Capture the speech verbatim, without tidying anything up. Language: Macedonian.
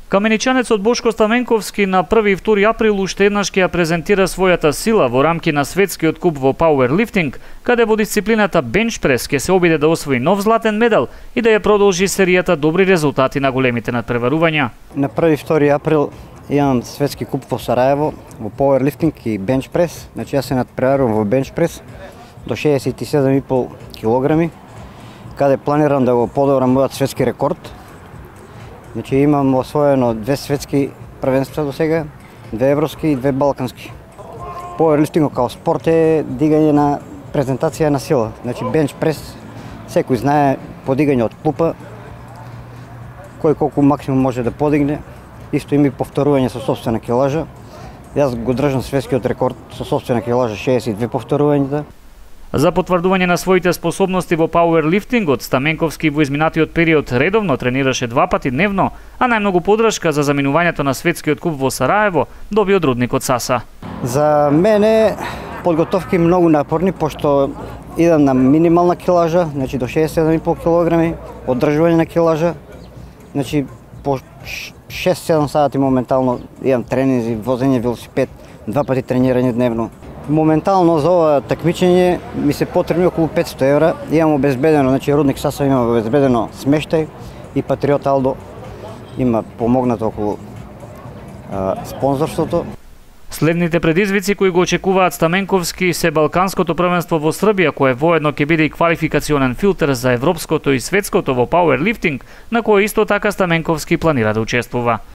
Каменичанецот Бошко Стаменковски на први и втори април уште еднаш ќе ја презентира својата сила во рамки на светскиот куп во пауерлифтинг, каде во дисциплината бенч прес ќе се обиде да освои нов златен медал и да ја продолжи серијата добри резултати на големите надпреварувања. На први и втори април имам светски куп во Сараево во пауерлифтинг и бенч прес. Значи јас се надпреварувам во бенч прес до шеесет и седам и пол килограми, каде планирам да го подобрам мојот светски рекорд. Значи имам освоено две светски првенства до сега, две европски и две балкански. Пауерлифтингот као спорт е дигање на презентација на сила. Значи бенч прес, секој знае подигање од клупа, кој колку максимум може да подигне. Исто има и повторување со сопствена килажа. Јас го држам светскиот рекорд со сопствена килажа шеесет и две повторувањата. За потврдување на своите способности во пауерлифтингот, Стаменковски во изминатиот период редовно тренираше два пати дневно, а најмногу подршка за заминувањето на светскиот куп во Сараево доби од рудникот Саса. За мене подготовки многу напорни, пошто идам на минимална килажа, значи до шеесет и седам и пол килограми, одржување на килажа, значи по шест-седам сати моментално имам тренинзи, возење велосипед, два пати тренирање дневно. Моментално за ова такмичење ми се потребни околу петсто евра. Имам обезбедено, значи рудник Саса има обезбедено смештај и Патриот Алдо има помогнато околу а, спонзорството. Следните предизвици кои го очекуваат Стаменковски се Балканското првенство во Србија, кое воедно ќе биде и квалификационен филтер за европското и светското во пауерлифтинг, на кое исто така Стаменковски планира да учествува.